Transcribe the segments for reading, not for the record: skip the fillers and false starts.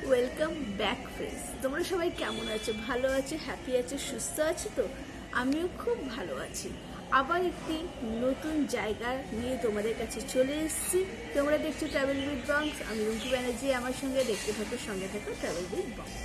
Welcome back friends. তোমরা সবাই কেমন আছো? ভালো আছো, হ্যাপি আছো, সুস্থ আছো? তো আমিও খুব ভালো আছি। আবার একটি নতুন জায়গা নিয়ে তোমাদের কাছে চলে এসেছি। তোমরা দেখছো ট্রাভেল উইথ বংস। আমি রুমকি ব্যানার্জি, আমার সঙ্গে দেখতে থাকো, সঙ্গে থাকো ট্রাভেল উইথ বংস।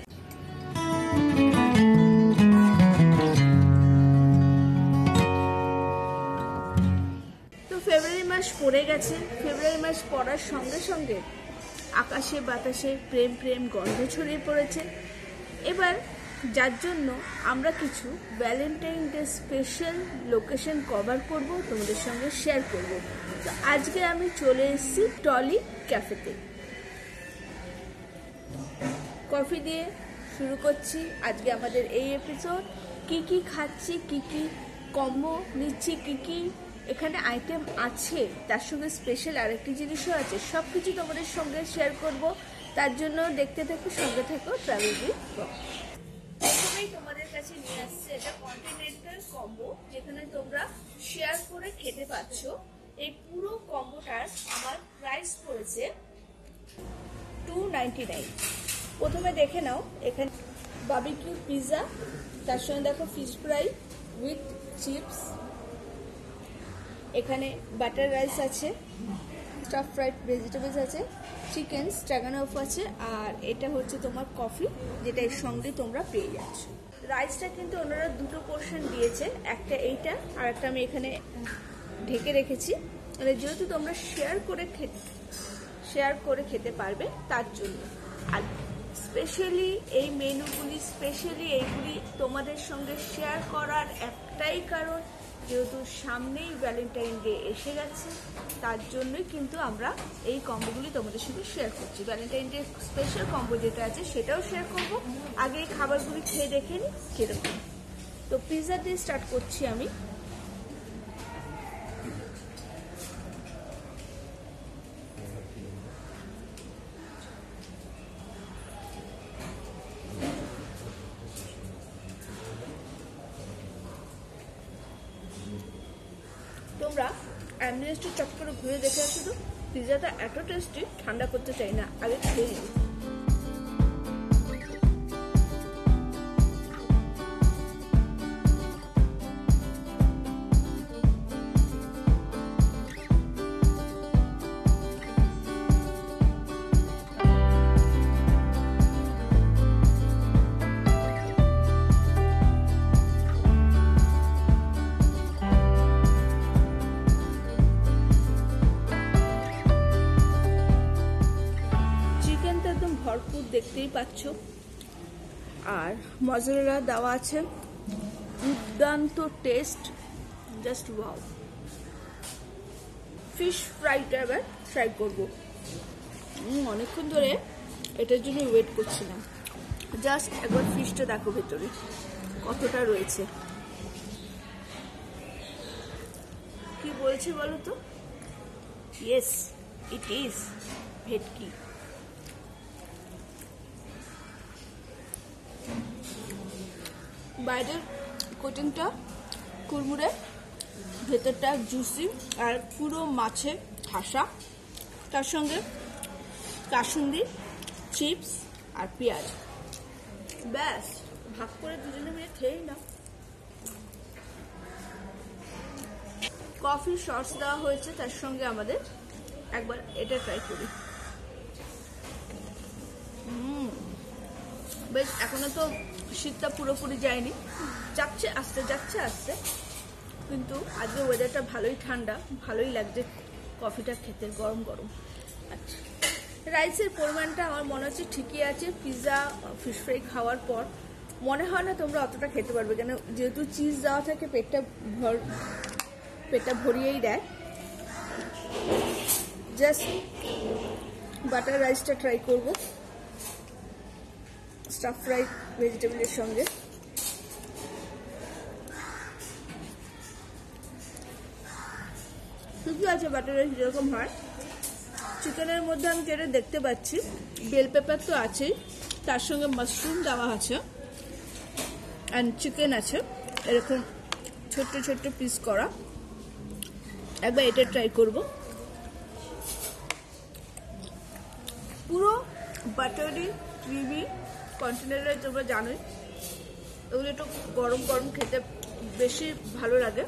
তো ফেব্রুয়ারি মাস পড়ে গেছে। ফেব্রুয়ারি মাস পড়ার সঙ্গে সঙ্গে আকাশে বাতাসে প্রেম প্রেম গন্ধ ছড়িয়ে পড়েছে। এবার যার জন্য আমরা কিছু Valentine day special location cover করব, তোমাদের সঙ্গে শেয়ার করব। তো আজকে আমি চলে এসেছি টলি ক্যাফেতে। কফি দিয়ে শুরু করছি আজকে আমাদের এই এপিসোড। কি কি খাচ্ছি, কি কি কম্বো নিচ্ছি, কি কি এখানে আইটেম আছে, তার সঙ্গে স্পেশাল আরেকটি জিনিসও আছে, সব কিছু তোমাদের সঙ্গে শেয়ার করব। তার জন্য দেখতে থাকো, সঙ্গে থাকো ট্রাভেল উইথ বংস। প্রথমেই তোমাদের কাছে নিয়ে আসছে এটা কন্টিনেন্টাল কম্বো, যেখানে তোমরা শেয়ার করে খেতে পাচ্ছ। এই পুরো কম্বোটার আমার প্রাইস পড়েছে 299। প্রথমে দেখে নাও, এখানে বারবিকিউ পিৎজা, তার সঙ্গে দেখো ফিশ ফ্রাই উইথ চিপস, এখানে বাটার রাইস আছে, স্টাফ ফ্রাইড ভেজিটেবলস আছে, চিকেন স্ট্রাগানফ আছে, আর এটা হচ্ছে তোমার কফি, যেটা এর সঙ্গে তোমরা পেয়ে যাচ্ছ। রাইসটা কিন্তু ওনারা দুটো পোর্শন দিয়েছে, একটা এইটা আর একটা আমি এখানে ঢেকে রেখেছি, মানে যেহেতু তোমরা শেয়ার করে খেতে পারবে তার জন্য। আর স্পেশালি এই মেনুগুলি, স্পেশালি এইগুলি তোমাদের সঙ্গে শেয়ার করার একটাই কারণ, যেহেতু সামনেই ভ্যালেন্টাইন ডে এসে গেছে, তার জন্যই কিন্তু আমরা এই কম্বোগুলি তোমাদের সঙ্গে শেয়ার করছি। ভ্যালেন্টাইন ডে স্পেশাল কম্বো যেটা আছে সেটাও শেয়ার করব। আগে এই খাবারগুলি খেয়ে দেখে নিই কিরকম। তো পিৎজা দিয়ে স্টার্ট করছি আমি। তোমরা অ্যাম্বিয়েন্সটি চট করে ঘুরে দেখে আসো তো। পিৎজাটা এত টেস্টি, ঠান্ডা করতে চাই না, আগে খেয়ে নিই। ভরপুর দেখতেই পাচ্ছ, আর মজরেলা দেওয়া আছে, দুর্দান্ত টেস্ট, জাস্ট ওয়াও। ফিশ ফ্রাইটা এবার ট্রাই করবো। অনেকক্ষণ ধরে এটার জন্য ওয়েট করছিলাম। জাস্ট একবার ফিশটা দেখো ভেতরে কতটা রয়েছে। কি বলছে বলো তো? ইয়েস, ইট ইজ ভেটকি। বাইরের কোটিংটা কুড়মুড়ে, ভেতরটা জুসি, আর পুরো মাছে ঠাসা, তার সঙ্গে কাসুন্দি, চিপস আর পেঁয়াজ। ব্যাস, ভাগ করে দুজনে মিলে খেয়েই না। কফি সস দেওয়া হয়েছে তার সঙ্গে আমাদের। একবার এটা ট্রাই করি। বেশ, এখনো তো শীতটা পুরোপুরি যায়নি, যাচ্ছে আস্তে, যাচ্ছে আস্তে, কিন্তু আজকে ওয়েদারটা ভালোই ঠান্ডা, ভালোই লাগছে কফিটা খেতে, গরম গরম। আচ্ছা, রাইসের পরিমাণটা আমার মনে হচ্ছে ঠিকই আছে। পিৎজা ফিশ ফ্রাই খাওয়ার পর মনে হয় না তোমরা অতটা খেতে পারবে, কেন যেহেতু চিজ দেওয়া থাকে, পেটটা ভরিয়েই দেয়। জাস্ট বাটার রাইসটা ট্রাই করবো স্টাফ ফ্রাইড ভেজিটেবলের সঙ্গে। ঠিকই আছে বাটার রাইস যেরকম হয়। চিকেনের মধ্যে আমি যেটা দেখতে পাচ্ছি, বেল পেপার তো আছেই, তার সঙ্গে মাশরুম দেওয়া আছে, অ্যান্ড চিকেন আছে এরকম ছোট্ট ছোট্ট পিস করা। একবার এটা ট্রাই করব। পুরো বাটারি ক্রিমি কন্টেনারে, তোমরা জানোই এগুলো একটু গরম গরম খেতে বেশি ভালো লাগে।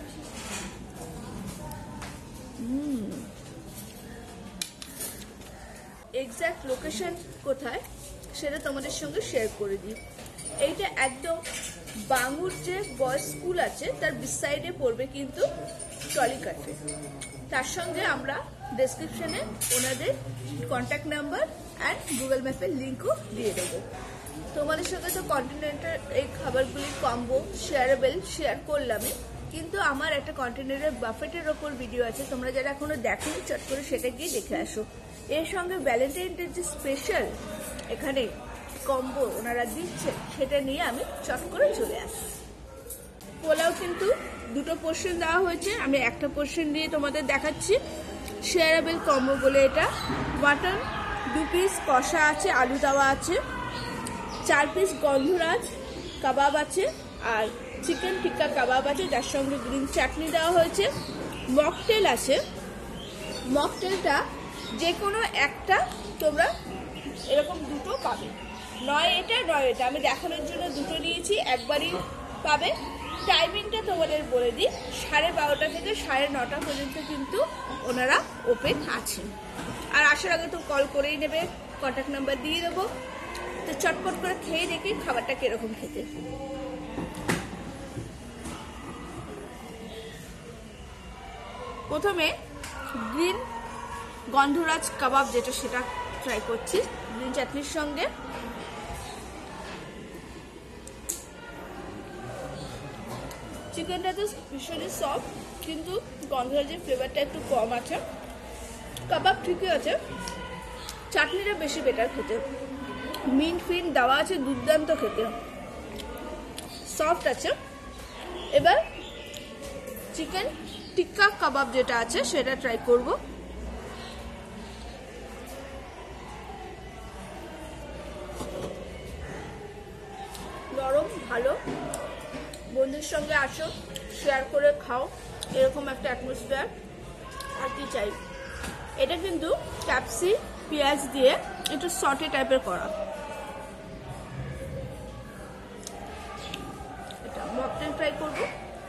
এক্সাক্ট লোকেশন কোথায় সেটা তোমাদের সঙ্গে শেয়ার করে দিই। এইটা একদম বাঙ্গুর যে বয়েজ স্কুল আছে তার বিসাইডে পড়বে কিন্তু টলি ক্যাফে। তার সঙ্গে আমরা ডেসক্রিপশনে ওনাদের কন্ট্যাক্ট নাম্বার অ্যান্ড গুগল ম্যাপের লিঙ্কও দিয়ে দেবো। তোমাদের সঙ্গে তো কন্টিনেন্টাল এই খাবারগুলির কম্বো শেয়ার করলামই, কিন্তু আমার একটা কন্টিনেন্টাল বাফেটের ওপর ভিডিও আছে, তোমরা যারা এখনো দেখোনি চট করে সেটা গিয়ে দেখে আসো। এর সঙ্গে ভ্যালেন্টাইন ডে যে স্পেশাল এখানে কম্বো ওনারা দিচ্ছে সেটা নিয়ে আমি চট করে চলে আসি। পোলাও কিন্তু দুটো পোর্শন দেওয়া হয়েছে, আমি একটা পোর্শন দিয়ে তোমাদের দেখাচ্ছি। শেয়ারেবল কম্বো বলে এটা। মাটন 2 পিস কষা আছে, আলু দেওয়া আছে, 4 পিস গন্ধরাজ কাবাব আছে, আর চিকেন টিক্কা কাবাব আছে, যার সঙ্গে গ্রিন চাটনি দেওয়া হয়েছে। মকটেল আছে, মকটেলটা যে কোনো একটা তোমরা এরকম দুটো পাবে, নয় এটা নয় এটা, আমি দেখানোর জন্য দুটো নিয়েছি, একবারই পাবে। টাইমিংটা তোমাদের বলে দিই, 12:30 থেকে 9:30 পর্যন্ত কিন্তু ওনারা ওপেন আছেন। আর আসার আগে তো কল করেই নেবে, কন্ট্যাক্ট নাম্বার দিয়ে দেবো। তো চটপট করে খেয়ে দেখি খাবারটা কিরকম খেতে। প্রথমে গ্রিন গন্ধরাজ কাবাব যেটা সেটা ট্রাই করছি গ্রিন চাটনির সঙ্গে। চিকেনটা তো ভীষণই সফট, কিন্তু গন্ধরাজের ফ্লেভারটা একটু কম আছে। কাবাব ঠিকই আছে, চাটনিটা বেশি বেটার খেতে। মিন্ট ফিন্ট দেওয়া আছে, দুর্দান্ত খেতে, সফট আছে। এবার চিকেন টিক্কা কাবাব যেটা আছে সেটা ট্রাই করব। নরম, ভালো। বন্ধুর সঙ্গে আসো, শেয়ার করে খাও, এরকম একটা অ্যাটমসফিয়ার আর কি চাই। এটা কিন্তু ক্যাপসি পেঁয়াজ দিয়ে একটু সটে টাইপের করা। এটা মকটেল ট্রাই করব।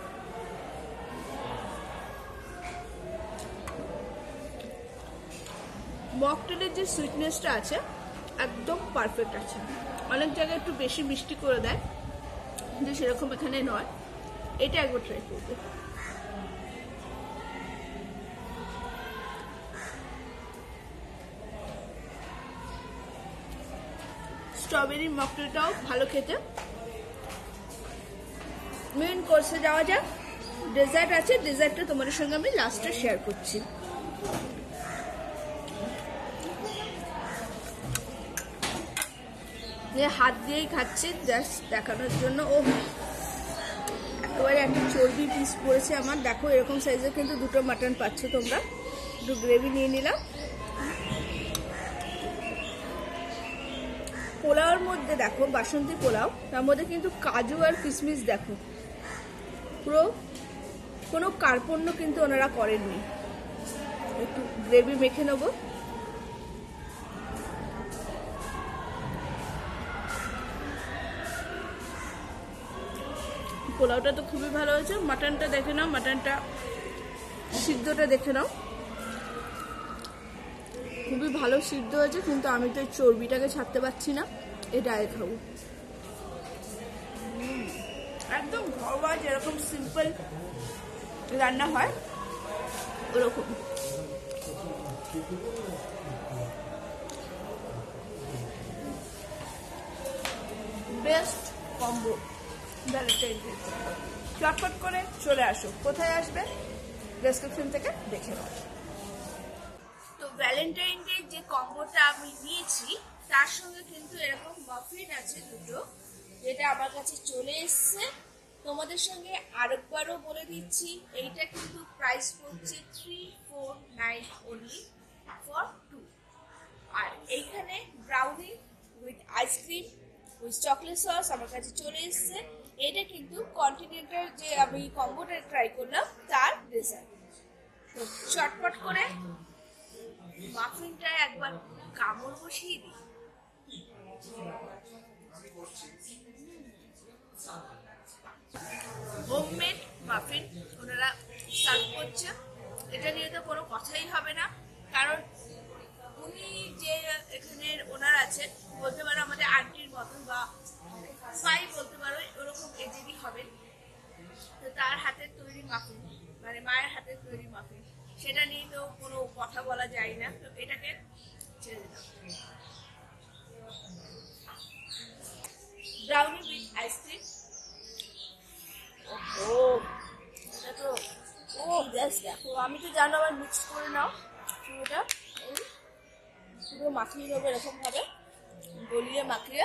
মকটেলের যে সুইটনেসটা আছে একদম পারফেক্ট আছে। অনেক জায়গায় একটু বেশি মিষ্টি করে দেয়, কিন্তু সেরকম এখানে নয়। এটা একবার ট্রাই করবো। স্ট্রবেরি মকটেলটাও ভালো খেতে। মেইন কোর্সে যাওয়া যাক। ডেজার্ট আছে, ডেজার্টটা তোমাদের সঙ্গে আমি লাস্টে শেয়ার করছি। হাত দিয়েই খাচ্ছি জাস্ট দেখানোর জন্য। ও একেবারে একটা চর্বি পিস পড়েছে আমার, দেখো এরকম সাইজের কিন্তু দুটো মাটন পাচ্ছ তোমরা। একটু গ্রেভি নিয়ে নিলাম। পোলাওর মধ্যে দেখো বাসন্তী পোলাও, তার মধ্যে কিন্তু কাজু আর কিশমিশ দেখো, পুরো কোনো কার্পণ্য কিন্তু ওনারা করেননি। একটু গ্রেভি মেখে নেবো। পোলাওটা তো খুবই ভালো হয়েছে। মাটনটা দেখে নাও, মাটনটা সিদ্ধটা দেখে নাও, খুবই ভালো সিদ্ধ হয়েছে, কিন্তু আমি তো এই চর্বিটাকে ছাড়তে পারছি না, এটা আগে খাবো। একদম ঘরোয়া যেরকম সিম্পল রান্না হয় ওরকম। Best combo Valentine day. চটপট করে চলে আসো। কোথায় আসবে ডেসক্রিপশন থেকে দেখে নাও। তো ভ্যালেন্টাইন ডে যে কম্বোটা আমি নিয়েছি তার সঙ্গে কিন্তু এরকম মাফিন আছে দুটো, যেটা আমার কাছে চলে এসছে। তোমাদের সঙ্গে আরেকবারও বলে দিচ্ছি, এইটা কিন্তু প্রাইস পড়ছে 349 অনলি ফর 2। আর এইখানে brownie with ice cream with chocolate sauce আমার কাছে চলে এসছে। এটা কিন্তু কন্টিনেন্টাল যে আমি কম্বোটা ট্রাই করলাম তার ডেজার্ট। তো চটপট করে মাফিনটা একবার কামড় বসিয়ে দিই। মাফিন ওনারা সার্ভ করছে। এটা নিয়ে তো কোনো কথাই হবে না, কারণ উনি যে এখানের ওনার আছে বলতে পারো আমাদের আন্টির মতন বা ভাই বলতে পারো, ওরকম এজেরই হবে। তো তার হাতের তৈরি মাফিন, মানে মায়ের হাতের তৈরি মাফিন, সেটা নিয়ে তো কোনো কথা বলা যায় না। তো এটাকে ছেড়ে দিলাম। Brownie with ice cream. ও এটা তো জাস্ট দেখো, আমি তো জানো আবার মিক্স করে নাও পুরোটা, পুরো মাখিয়ে নেবো এরকম ভাবে, গলিয়ে মাখিয়ে।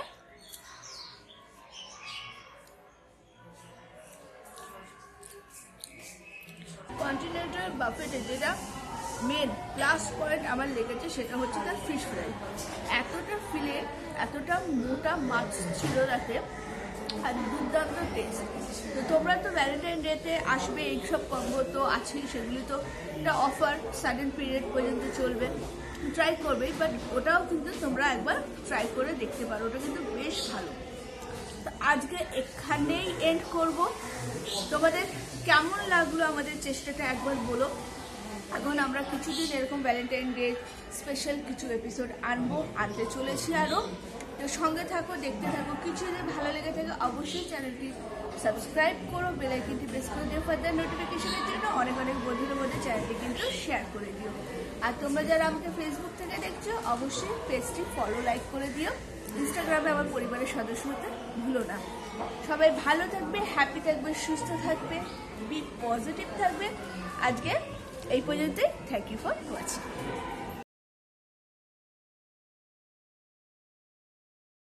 কন্টিনেন্টাল বাফেটে যেটা মেন প্লাস পয়েন্ট আমার লেগেছে সেটা হচ্ছে তার ফিশ ফ্রাই। এতটা ফিলে, এতটা মোটা মাছ ছিল তাতে, আর দুর্দান্ত টেস্ট। তো তোমরা তো ভ্যালেন্টাইন ডেতে আসবে, এইসব কম্বো তো আছেই, সেগুলি তো একটা অফার সার্টেন পিরিয়ড পর্যন্ত চলবে, ট্রাই করবেই। বাট ওটাও কিন্তু তোমরা একবার ট্রাই করে দেখতে পারো, ওটা কিন্তু বেশ ভালো। তো আজকে এখানেই এন্ড করব। তোমাদের কেমন লাগলো আমাদের চেষ্টাটা একবার বলো। এখন আমরা কিছুদিন এরকম ভ্যালেন্টাইন ডে স্পেশাল কিছু এপিসোড আনতে চলেছি আরও। তো সঙ্গে থাকো, দেখতে থাকো। কিছু যদি ভালো লেগে থাকে অবশ্যই চ্যানেলটি সাবস্ক্রাইব করো, বেল আইকনটি প্রেস করে দিও ফার্দার নোটিফিকেশনের জন্য। অনেক অনেক বন্ধুদের মধ্যে চ্যানেলটি কিন্তু শেয়ার করে দিও। আর তোমরা যারা আমাকে ফেসবুক থেকে দেখছো অবশ্যই পেজটি ফলো লাইক করে দিও। ইনস্টাগ্রামে আমার পরিবারের সদস্য হতে ভুলো না। সবাই ভালো থাকবে, হ্যাপি থাকবে, সুস্থ থাকবে, বি পজিটিভ থাকবে। আজকে এই পর্যন্তই। Thank you for watching.